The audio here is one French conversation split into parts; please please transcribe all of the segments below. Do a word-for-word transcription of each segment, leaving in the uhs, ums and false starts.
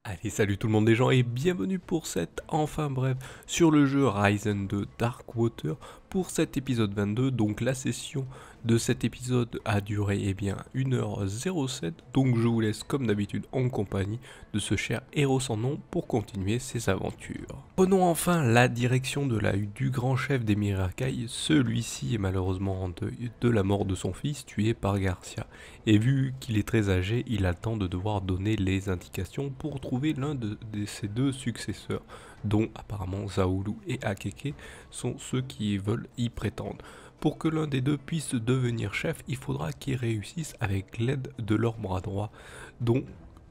Allez, salut tout le monde les gens et bienvenue pour cette enfin bref sur le jeu Ryzen deux Darkwater pour cet épisode vingt-deux. Donc la session de cet épisode a duré eh bien une heure zéro sept, donc je vous laisse comme d'habitude en compagnie de ce cher héros sans nom pour continuer ses aventures. Prenons enfin la direction de la hutte du grand chef des Mirakai. Celui-ci est malheureusement en deuil de la mort de son fils tué par Garcia. Et vu qu'il est très âgé, il attend de devoir donner les indications pour trouver l'un de, de ses deux successeurs, dont apparemment Zaoulou et Akeke sont ceux qui veulent y prétendre. Pour que l'un des deux puisse devenir chef, il faudra qu'ils réussissent avec l'aide de leur bras droit, dont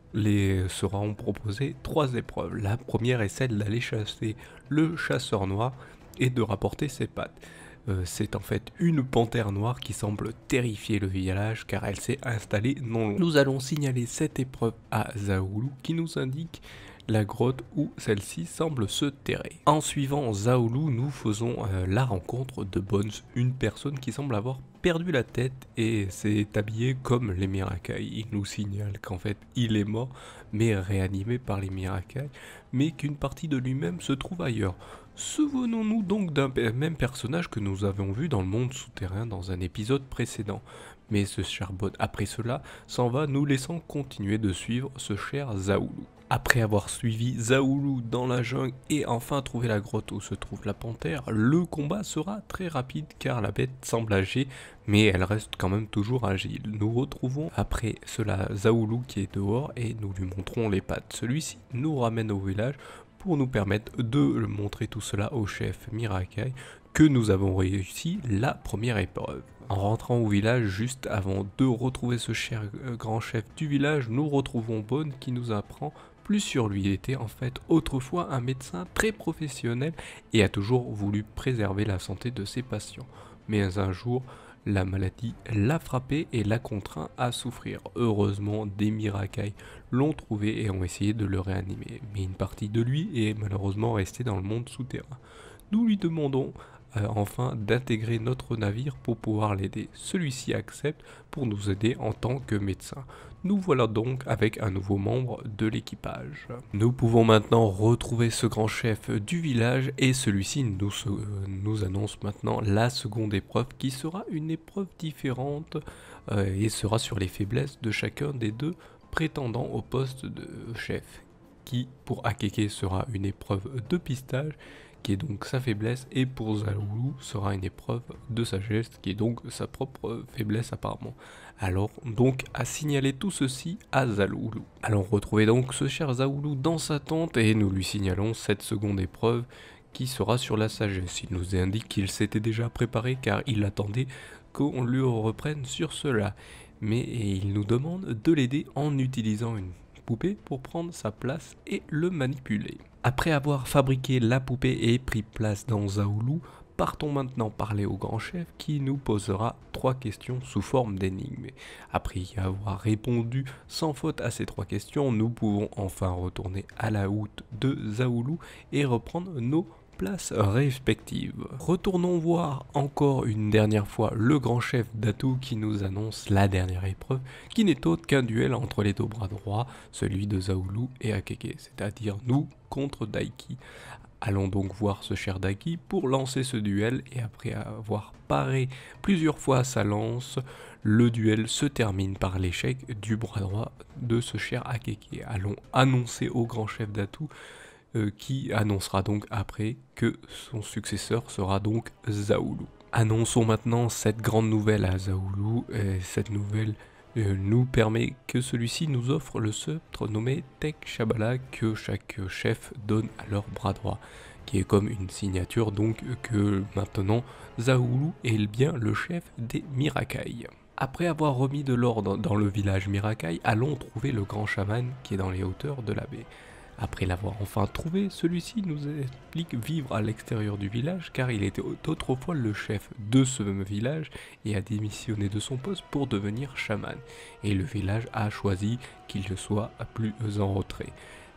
les seront proposées trois épreuves. La première est celle d'aller chasser le chasseur noir et de rapporter ses pattes. Euh, c'est en fait une panthère noire qui semble terrifier le village car elle s'est installée non loin. Nous allons signaler cette épreuve à Zaoulou qui nous indique la grotte où celle-ci semble se terrer. En suivant Zaoulou, nous faisons euh, la rencontre de Bones, une personne qui semble avoir perdu la tête et s'est habillé comme les Mirakai. Il nous signale qu'en fait il est mort mais réanimé par les Mirakai, mais qu'une partie de lui-même se trouve ailleurs. Souvenons-nous donc d'un même personnage que nous avons vu dans le monde souterrain dans un épisode précédent. Mais ce charbonne après cela s'en va, nous laissant continuer de suivre ce cher Zaoulou. Après avoir suivi Zaoulou dans la jungle et enfin trouvé la grotte où se trouve la panthère, le combat sera très rapide car la bête semble âgée mais elle reste quand même toujours agile. Nous retrouvons après cela Zaoulou qui est dehors et nous lui montrons les pattes. Celui-ci nous ramène au village pour nous permettre de montrer tout cela au chef Mirakai que nous avons réussi la première épreuve. En rentrant au village juste avant de retrouver ce cher grand chef du village, nous retrouvons Bone qui nous apprend plus sur lui. Il était en fait autrefois un médecin très professionnel et a toujours voulu préserver la santé de ses patients. Mais un jour, la maladie l'a frappé et l'a contraint à souffrir. Heureusement, des Mirakai l'ont trouvé et ont essayé de le réanimer. Mais une partie de lui est malheureusement restée dans le monde souterrain. Nous lui demandons euh, enfin d'intégrer notre navire pour pouvoir l'aider. Celui-ci accepte pour nous aider en tant que médecin. Nous voilà donc avec un nouveau membre de l'équipage. Nous pouvons maintenant retrouver ce grand chef du village et celui-ci nous, euh, nous annonce maintenant la seconde épreuve qui sera une épreuve différente euh, et sera sur les faiblesses de chacun des deux prétendants au poste de chef. Qui pour Akeke sera une épreuve de pistage qui est donc sa faiblesse, et pour Zaoulou sera une épreuve de sagesse, qui est donc sa propre faiblesse apparemment. Alors donc à signaler tout ceci à Zaoulou. Allons retrouver donc ce cher Zaoulou dans sa tente et nous lui signalons cette seconde épreuve qui sera sur la sagesse. Il nous indique qu'il s'était déjà préparé car il attendait qu'on lui reprenne sur cela. Mais il nous demande de l'aider en utilisant une poupée pour prendre sa place et le manipuler. Après avoir fabriqué la poupée et pris place dans Zaoulou, partons maintenant parler au grand chef qui nous posera trois questions sous forme d'énigmes. Après y avoir répondu sans faute à ces trois questions, nous pouvons enfin retourner à la hutte de Zaoulou et reprendre nos places respectives. Retournons voir encore une dernière fois le grand chef d'Atou qui nous annonce la dernière épreuve qui n'est autre qu'un duel entre les deux bras droits, celui de Zaoulou et Akeke, c'est-à-dire nous contre Daiki. Allons donc voir ce cher Daiki pour lancer ce duel et après avoir paré plusieurs fois sa lance, le duel se termine par l'échec du bras droit de ce cher Akeke. Allons annoncer au grand chef d'Atou Euh, qui annoncera donc après que son successeur sera donc Zaoulou. Annonçons maintenant cette grande nouvelle à Zaoulou, et cette nouvelle euh, nous permet que celui-ci nous offre le sceptre nommé Tek Shabala que chaque chef donne à leur bras droit, qui est comme une signature donc que maintenant Zaoulou est bien le chef des Mirakai. Après avoir remis de l'ordre dans le village Mirakai, allons trouver le grand chaman qui est dans les hauteurs de la baie. Après l'avoir enfin trouvé, celui-ci nous explique vivre à l'extérieur du village car il était autrefois le chef de ce même village et a démissionné de son poste pour devenir chaman. Et le village a choisi qu'il soit plus en retrait.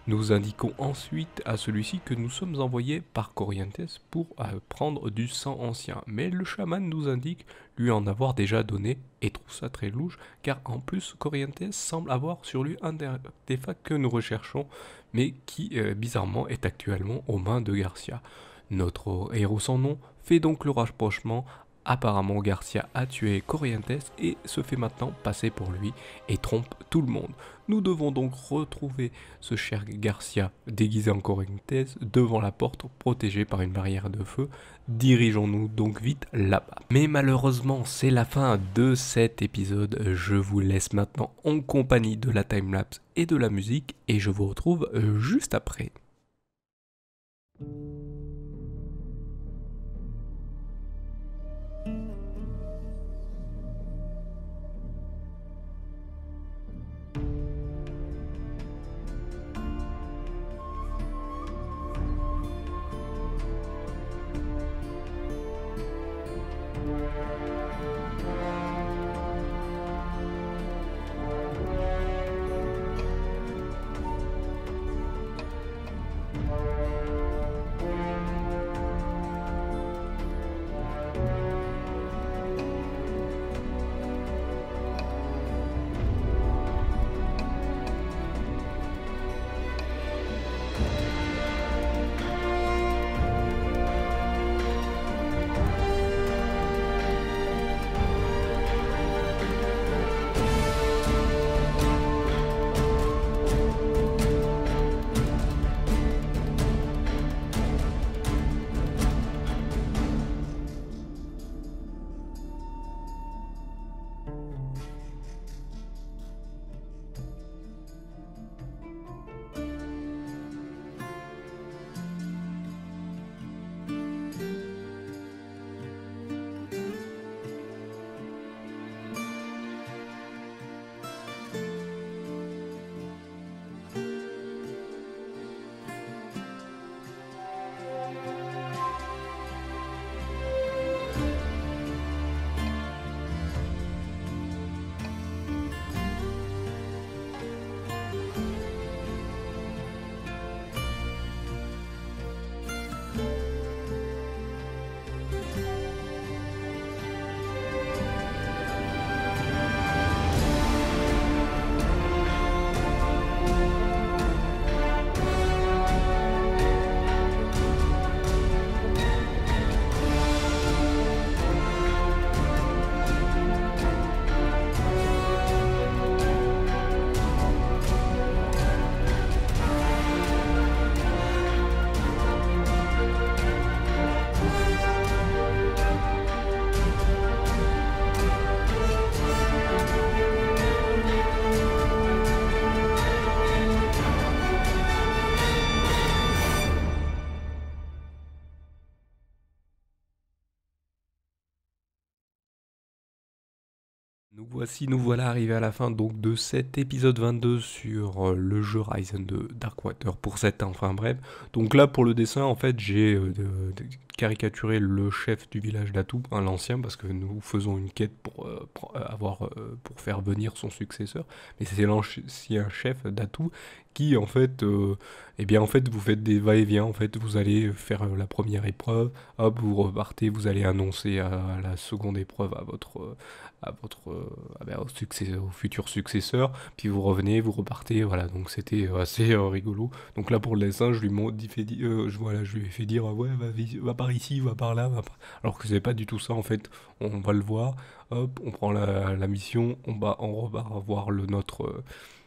Nous indiquons ensuite à celui-ci que nous sommes envoyés par Corrientes pour euh, prendre du sang ancien. Mais le chaman nous indique lui en avoir déjà donné et trouve ça très louche car en plus Corrientes semble avoir sur lui un des artefacts que nous recherchons mais qui euh, bizarrement est actuellement aux mains de Garcia. Notre héros sans nom fait donc le rapprochement. Apparemment Garcia a tué Corrientes et se fait maintenant passer pour lui et trompe tout le monde. Nous devons donc retrouver ce cher Garcia déguisé en Corrientes devant la porte protégé par une barrière de feu. Dirigeons-nous donc vite là-bas. Mais malheureusement c'est la fin de cet épisode. Je vous laisse maintenant en compagnie de la timelapse et de la musique et je vous retrouve juste après. Nous voici, nous voilà arrivés à la fin donc de cet épisode vingt-deux sur euh, le jeu Ryzen de Darkwater pour cette enfin bref. Donc là pour le dessin en fait j'ai euh, de, de caricaturé le chef du village d'Atou, hein, l'ancien, parce que nous faisons une quête pour, euh, pour avoir euh, pour faire venir son successeur. Mais c'est l'ancien chef d'Atou qui en fait, euh, eh bien en fait vous faites des va-et-vient, en fait vous allez faire euh, la première épreuve, hop vous repartez, vous allez annoncer à, à la seconde épreuve à votre euh, à votre euh, ah ben, au, succès, au futur successeur, puis vous revenez, vous repartez, voilà, donc c'était euh, assez euh, rigolo. Donc là pour le dessin, je lui, ai fait, euh, je, voilà, je lui ai fait dire, ouais, va, va par ici, va par là, va par... alors que c'est pas du tout ça en fait, on va le voir, hop, on prend la, la mission, on va, on repart voir le notre... Euh,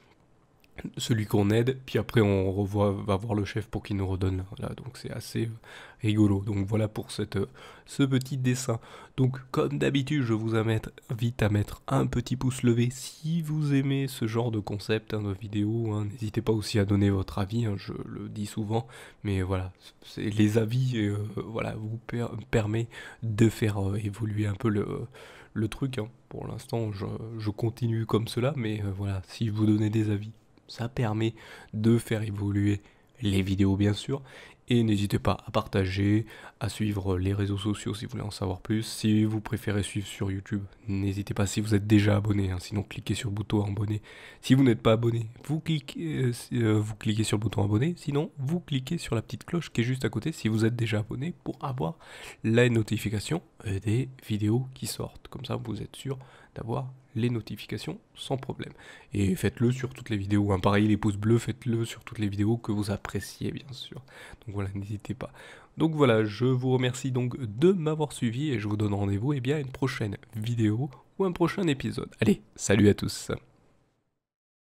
celui qu'on aide, puis après on revoit, va voir le chef pour qu'il nous redonne, là, donc c'est assez euh, rigolo. Donc voilà pour cette, euh, ce petit dessin. Donc comme d'habitude, je vous invite à mettre un petit pouce levé si vous aimez ce genre de concept, hein, de vidéo, hein. N'hésitez pas aussi à donner votre avis, hein, je le dis souvent, mais voilà, c'est les avis, euh, voilà, vous per permet de faire euh, évoluer un peu le, le truc, hein. Pour l'instant, je, je continue comme cela, mais euh, voilà, si vous donnez des avis, ça permet de faire évoluer les vidéos bien sûr. Et n'hésitez pas à partager, à suivre les réseaux sociaux si vous voulez en savoir plus. Si vous préférez suivre sur YouTube, n'hésitez pas si vous êtes déjà abonné, hein, sinon cliquez sur le bouton abonné. Si vous n'êtes pas abonné, vous cliquez, euh, euh, vous cliquez sur le bouton abonné, sinon vous cliquez sur la petite cloche qui est juste à côté si vous êtes déjà abonné pour avoir la notification euh, des vidéos qui sortent. Comme ça vous êtes sûr d'avoir les notifications sans problème. Et faites-le sur toutes les vidéos, hein. Pareil les pouces bleus, faites-le sur toutes les vidéos que vous appréciez bien sûr. Donc voilà, n'hésitez pas. Donc voilà, je vous remercie donc de m'avoir suivi et je vous donne rendez-vous eh bien, à une prochaine vidéo ou un prochain épisode. Allez, salut à tous.